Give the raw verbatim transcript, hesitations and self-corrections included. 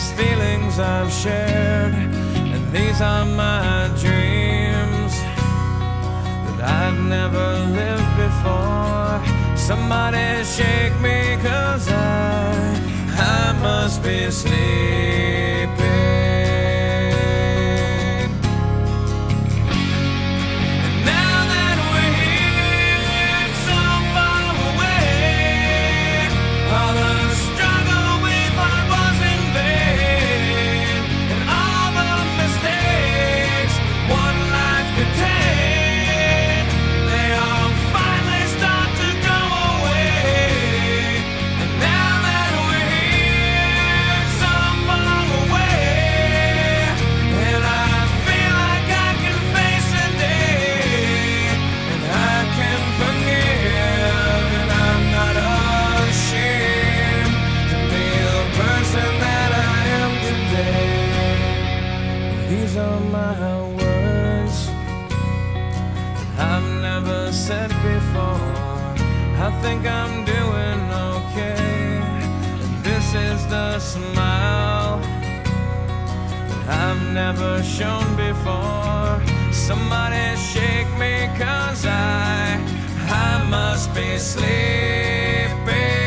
these feelings I've shared, and these are my dreams that I've never lived before. Somebody shake me, 'cause I, I must be sleeping. These are my words that I've never said before. I think I'm doing okay, and this is the smile that I've never shown before. Somebody shake me, 'cause I, I must be sleeping.